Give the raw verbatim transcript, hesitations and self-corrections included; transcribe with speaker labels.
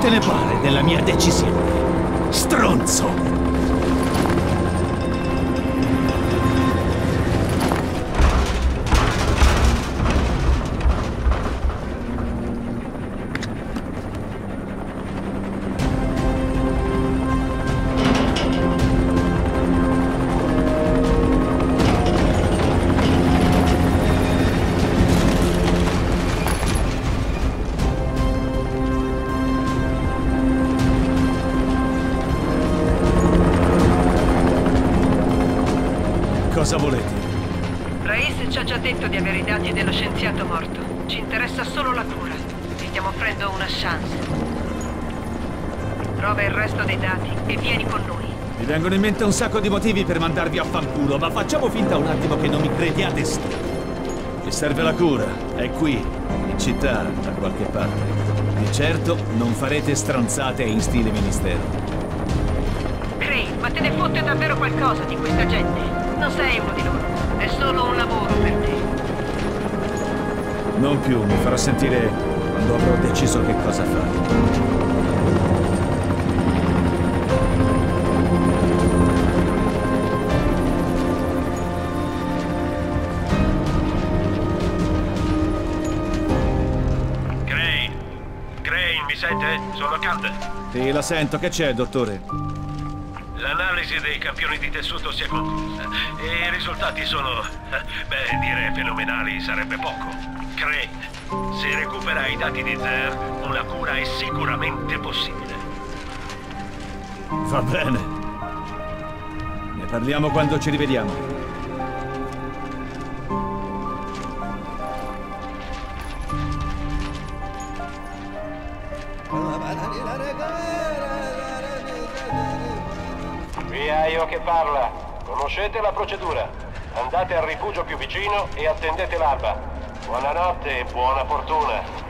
Speaker 1: te ne pare della mia decisione? Stronzo! Cosa volete?
Speaker 2: Raiz ci ha già detto di avere i dati dello scienziato morto. Ci interessa solo la cura. Ti stiamo offrendo una chance. Trova il resto dei dati e vieni con noi.
Speaker 1: Mi vengono in mente un sacco di motivi per mandarvi a fanculo, ma facciamo finta un attimo che non mi crediate sto. Mi serve la cura. È qui, in città, da qualche parte. Di certo non farete stronzate in stile ministero.
Speaker 2: Crane, ma te ne fotte davvero qualcosa di questa gente? Non sei uno di loro, è solo un lavoro per te.
Speaker 1: Non più, mi farò sentire quando avrò deciso che cosa fare.
Speaker 3: Crane, Crane, mi sente? Sono Cat.
Speaker 1: Sì, la sento, che c'è, dottore?
Speaker 3: L'analisi dei campioni di tessuto si è conclusa e i risultati sono, beh, dire fenomenali sarebbe poco. Crane, se recupera i dati di Zer, una cura è sicuramente possibile.
Speaker 1: Va bene. Ne parliamo quando ci rivediamo.
Speaker 3: Viaio che parla. Conoscete la procedura. Andate al rifugio più vicino e attendete l'alba. Buonanotte e buona fortuna.